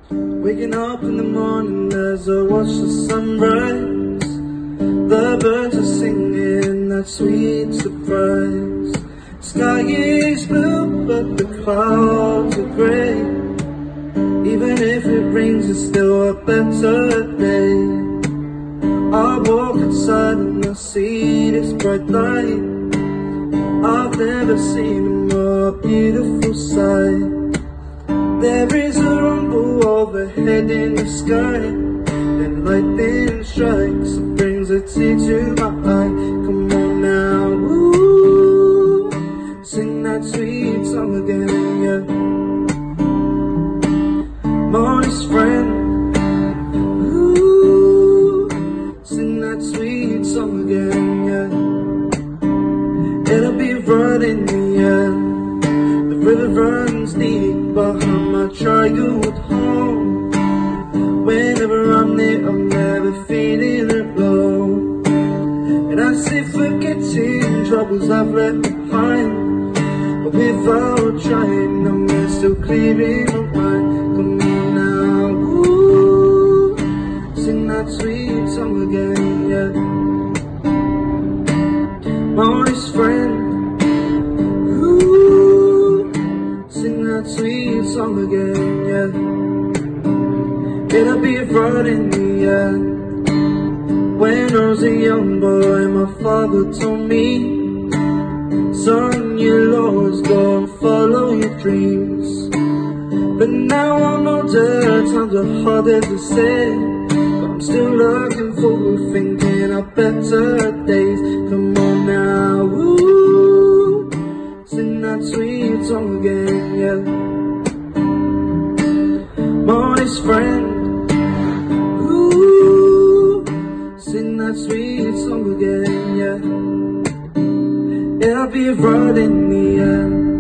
Waking up in the morning as I watch the sunrise. The birds are singing that sweet surprise. Sky is blue but the clouds are grey. Even if it rains it's still a better day. I walk outside and I see this bright light. I've never seen a more beautiful sight. There is a rumble overhead in the sky, then lightning strikes and brings a tear to my eye. Come on now, ooh, sing that sweet song again, yeah. Morning's friend, ooh, sing that sweet song again, yeah. It'll be right in the end. The river runs deep behind my childhood home. Whenever I'm near, I'm never feeling alone. And I say forgetting troubles I've left behind, but without trying, I'm still clearing my mind. Come on now, ooh, sing that sweet song again, yeah. Morning's friend, that sweet song again, yeah. It'll be right in the end. When I was a young boy, my father told me, son, you'll always go and follow your dreams. But now I'm older, times are harder to say, but I'm still looking forward, thinking of better days. Come on now, ooh, sing that sweet song again, yeah. Morning's friend, ooh, sing that sweet song again, yeah. It'll be right in the end.